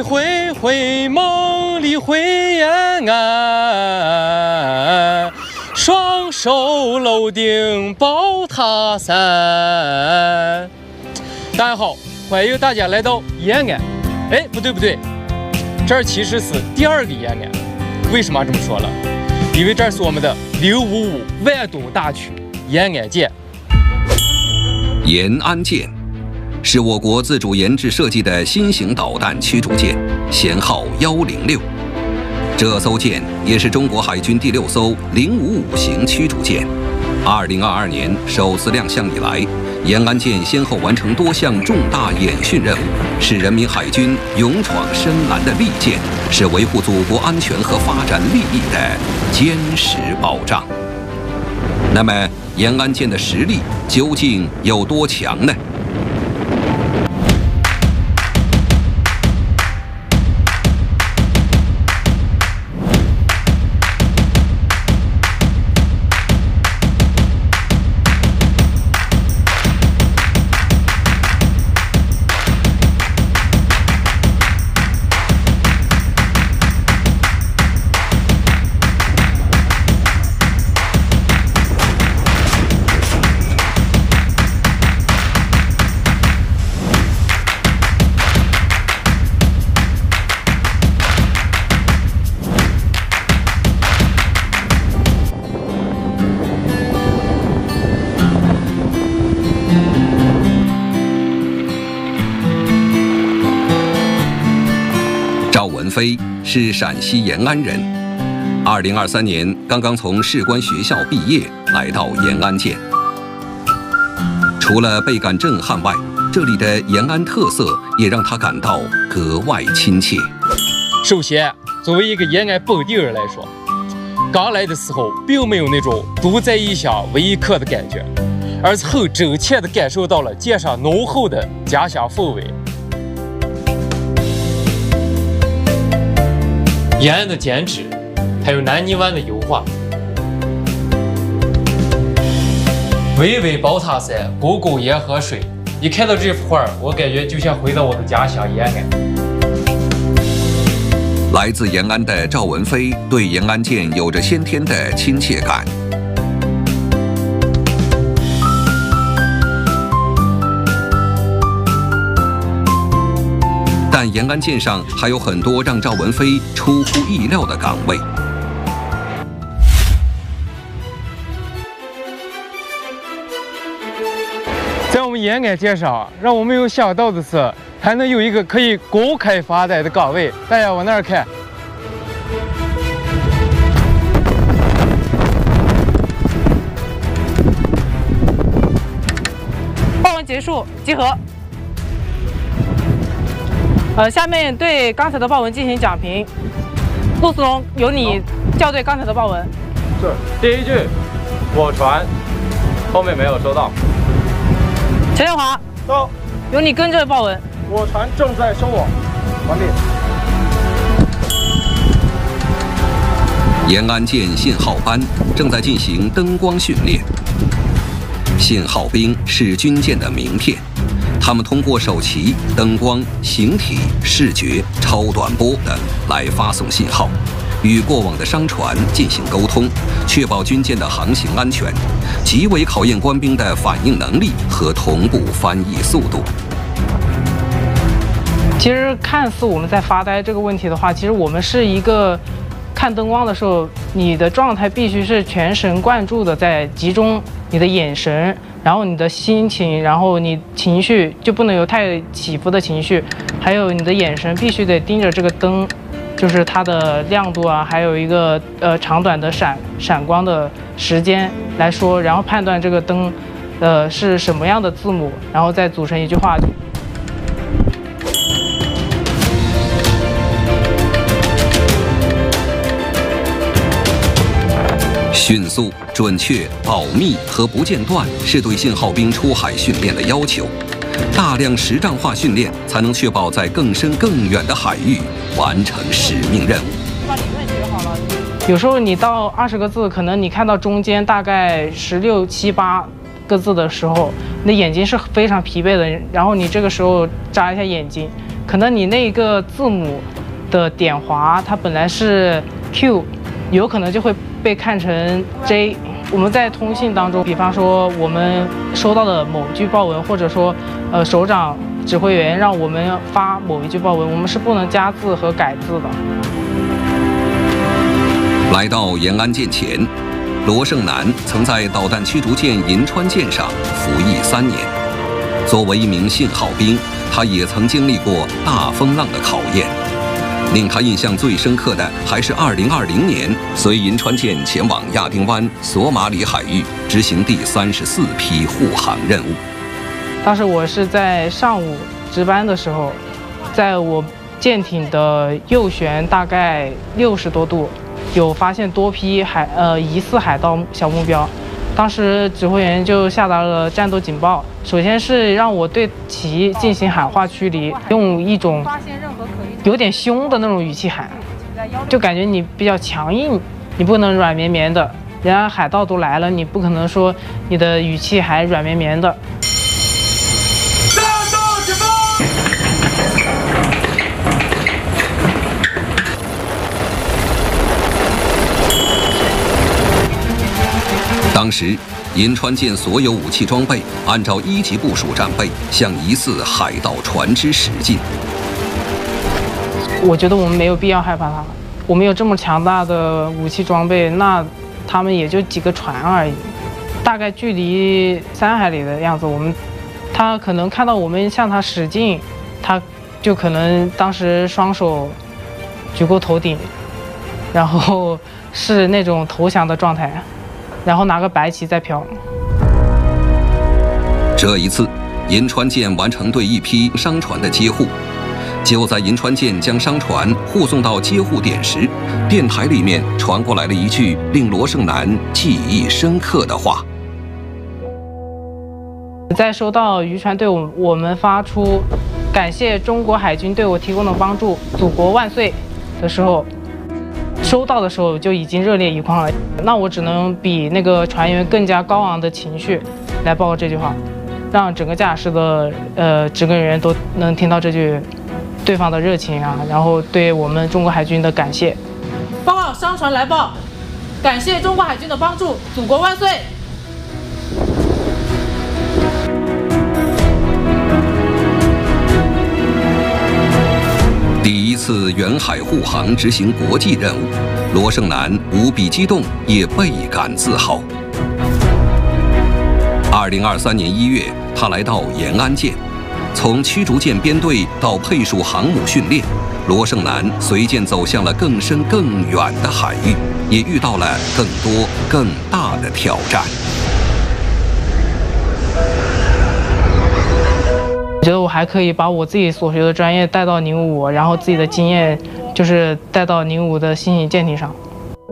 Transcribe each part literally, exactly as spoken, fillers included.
回回，梦里回延安，双手楼顶宝塔山。大家好，欢迎大家来到延安。哎，不对不对，这儿其实是第二个延安。为什么这么说了？因为这是我们的六五五万吨大驱延安舰。 延安舰是我国自主研制设计的新型导弹驱逐舰，舷号幺零六。这艘舰也是中国海军第六艘零五五型驱逐舰。二零二二年首次亮相以来，延安舰先后完成多项重大演训任务，是人民海军勇闯深蓝的利剑，是维护祖国安全和发展利益的坚实保障。那么，延安舰的实力究竟有多强呢？赵文飞是陕西延安人，二零二三年刚刚从士官学校毕业，来到延安舰。除了倍感震撼外，这里的延安特色也让他感到格外亲切。 首先，作为一个延安本地人来说，刚来的时候并没有那种独在异乡为异客的感觉，而是很真切地感受到了舰上浓厚的家乡氛围。延安的剪纸，还有南泥湾的油画，巍巍宝塔山，沟沟沿河水。一看到这幅画，我感觉就像回到我的家乡延安。 来自延安的赵文飞对延安舰有着先天的亲切感。但延安舰上还有很多让赵文飞出乎意料的岗位。 在我们延安舰上，让我没有想到的是，还能有一个可以公开发呆的岗位。大家往那儿看。 报文结束，集合。呃，下面对刚才的报文进行讲评。陆思龙，由你校对刚才的报文。 是。第一句，我船，后面没有收到。 陈建华， 到。 由你跟着报文。 我船正在收网，完毕。 延安舰信号班正在进行灯光训练。信号兵是军舰的名片。他们通过手旗、灯光、形体、视觉、超短波等来发送信号，与过往的商船进行沟通，确保军舰的航行安全，极为考验官兵的反应能力和同步翻译速度。 其实看似我们在发呆这个问题的话，其实我们是一个看灯光的时候，你的状态必须是全神贯注的在集中你的眼神。然后你的心情，然后你情绪就不能有太起伏的情绪，还有你的眼神必须得盯着这个灯，就是它的亮度啊，还有一个呃长短的闪闪光的时间来说，然后判断这个灯，呃是什么样的字母，然后再组成一句话。 迅速、准确、保密和不间断是对信号兵出海训练的要求。大量实战化训练才能确保在更深更远的海域完成使命任务。 把理论学好了，有时候你到二十个字，可能你看到中间大概十六七八个字的时候，你的眼睛是非常疲惫的，然后你这个时候眨一下眼睛， 可能你那个字母的点划，它本来是 Q， 有可能就会被看成 J。我们在通信当中，比方说我们收到的某句报文，或者说呃首长指挥员让我们发某一句报文，我们是不能加字和改字的。 来到延安舰前，罗胜男曾在导弹驱逐舰银川舰上服役三年。作为一名信号兵，他也曾经历过大风浪的考验。令他印象最深刻的还是二零二零年随银川舰前往亚丁湾、索马里海域执行第三十四批护航任务。 当时我是在上午值班的时候，在我舰艇的右舷大概六十多度，有发现多批海呃疑似海盗小目标。当时指挥员就下达了战斗警报，首先是让我对其进行喊话驱离，用一种有点凶的那种语气喊，就感觉你比较强硬，你不能软绵绵的。人家海盗都来了，你不可能说你的语气还软绵绵的。 战斗警报！ 当时，银川舰所有武器装备按照一级部署战备，向疑似海盗船只驶进。 我觉得我们没有必要害怕他，我们有这么强大的武器装备，那他们也就几个船而已，大概距离三海里的样子。我们，他可能看到我们向他使劲，他就可能当时双手举过头顶，然后是那种投降的状态。然后拿个白旗在飘。 这一次，银川舰完成对一批商船的接护。就在银川舰将商船护送到接护点时，电台里面传过来了一句令罗胜男记忆深刻的话： 在收到渔船对我我们发出“感谢中国海军对我提供的帮助，祖国万岁”的时候。收到的时候就已经热泪盈眶了，那我只能比那个船员更加高昂的情绪来报告这句话，让整个驾驶的呃整个人都能听到这句对方的热情啊，然后对我们中国海军的感谢。 报告商船来报，感谢中国海军的帮助，祖国万岁！ 第一次远海护航执行国际任务，罗胜男无比激动，也倍感自豪。二零二三年一月，他来到延安舰，从驱逐舰编队到配属航母训练，罗胜男随舰走向了更深更远的海域，也遇到了更多更大的挑战。 我觉得我还可以把我自己所学的专业带到零五，然后自己的经验就是带到零五的新型舰艇上。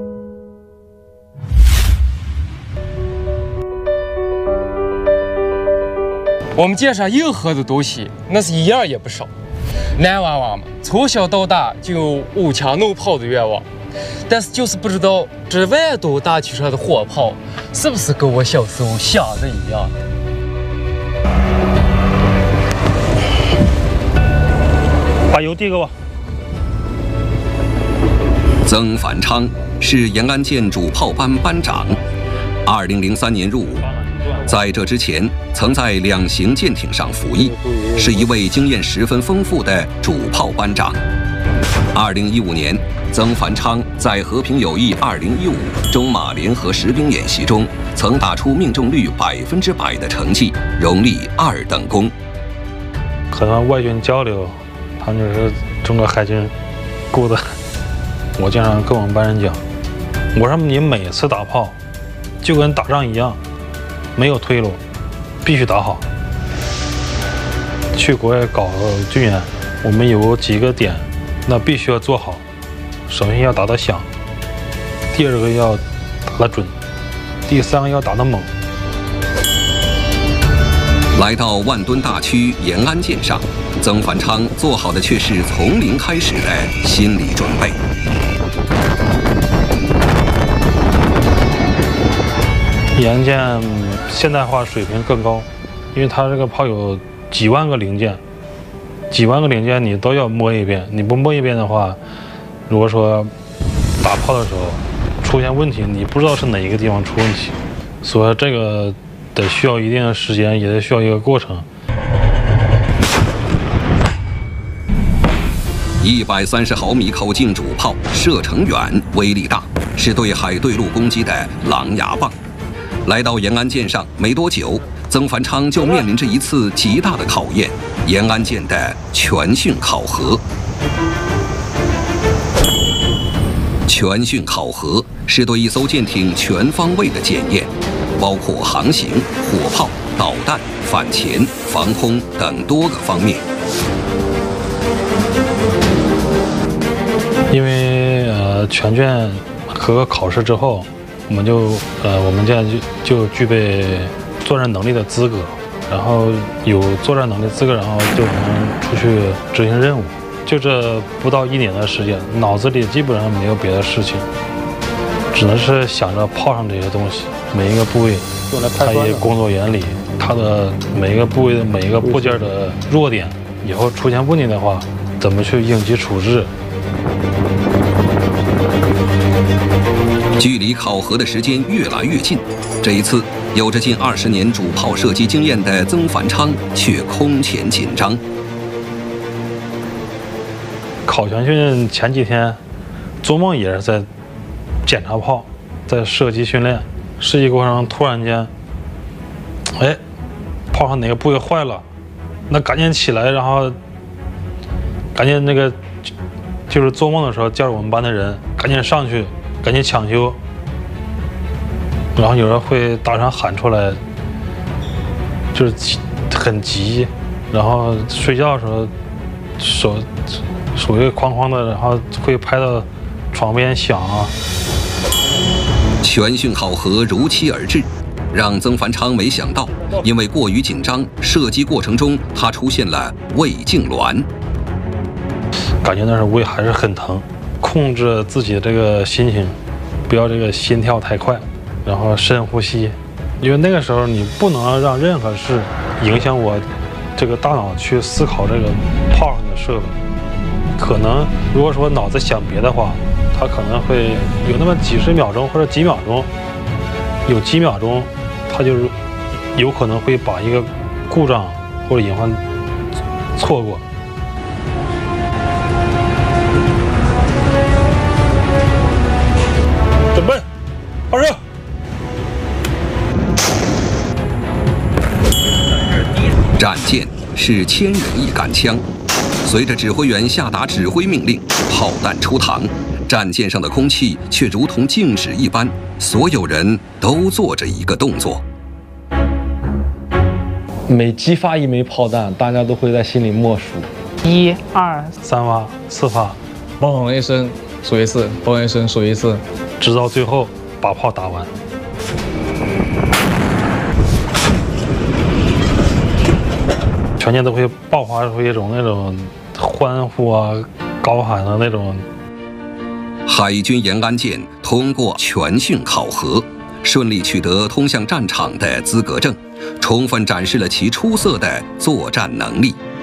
我们舰上任何的东西，那是一样也不少。男娃娃嘛，从小到大就有舞枪弄炮的愿望，但是就是不知道这万吨大驱上的火炮是不是跟我小时候想的一样。 把油递给我。 曾凡昌是延安舰主炮班班长，二零零三年入伍，在这之前曾在两型舰艇上服役，是一位经验十分丰富的主炮班长。二零一五年，曾凡昌在和平友谊二零一五中马联合实兵演习中，曾打出命中率百分之百的成绩，荣立二等功。 和他们外军交流，他们就是中国海军雇的。我经常跟我们班人讲，我说你每次打炮就跟打仗一样，没有退路，必须打好。去国外搞军演，我们有几个点，那必须要做好。首先要打得响，第二个要打得准，第三个要打得猛。 来到万吨大驱延安舰上，曾凡昌做好的却是从零开始的心理准备。 延安舰现代化水平更高，因为它这个炮有几万个零件， 几万个零件你都要摸一遍，你不摸一遍的话，如果说打炮的时候出现问题，你不知道是哪一个地方出问题，所以这个得需要一定的时间，也得需要一个过程。 一百三十毫米口径主炮，射程远，威力大，是对海对陆攻击的狼牙棒。来到延安舰上没多久，曾凡昌就面临着一次极大的考验——延安舰的全训考核。全训考核是对一艘舰艇全方位的检验，包括航行、火炮、导弹、反潜、防空等多个方面。 因为呃全卷合格考试之后，我们就呃我们舰就就具备作战能力的资格，然后有作战能力资格，然后就能出去执行任务。就这不到一年的时间，脑子里基本上没有别的事情，只能是想着炮上这些东西，每一个部位它一些工作原理，它的每一个部位的每一个部件的弱点，以后出现问题的话，怎么去应急处置。 距离考核的时间越来越近，这一次有着近二十年主炮射击经验的曾凡昌却空前紧张。 考全训前几天，做梦也是在检查炮，在射击训练。射击过程中突然间，哎，炮上哪个部位坏了，那赶紧起来，然后赶紧那个就是做梦的时候叫着我们班的人赶紧上去，赶紧抢修。然后有人会大声喊出来，就是很急。然后睡觉的时候手手会哐哐的，然后会拍到床边响啊。 全训考核如期而至，让曾凡昌没想到，因为过于紧张，射击过程中他出现了胃痉挛。 感觉那时候胃还是很疼，控制自己的这个心情，不要这个心跳太快，然后深呼吸，因为那个时候你不能让任何事影响我这个大脑去思考这个炮上的设备。可能如果说脑子想别的话，它可能会有那么几十秒钟或者几秒钟，有几秒钟，它就是有可能会把一个故障或者隐患错过。准备，发射！ 战舰是千人一杆枪，随着指挥员下达指挥命令，炮弹出膛，战舰上的空气却如同静止一般，所有人都做着一个动作。 每激发一枚炮弹，大家都会在心里默数： 一、二、 三发、四发， 嘣轰一声数一次，嘣一声数一次， 直到最后把炮打完。全舰都会爆发出一种那种欢呼啊、高喊的那种。 海军延安舰通过全训考核，顺利取得通向战场的资格证，充分展示了其出色的作战能力。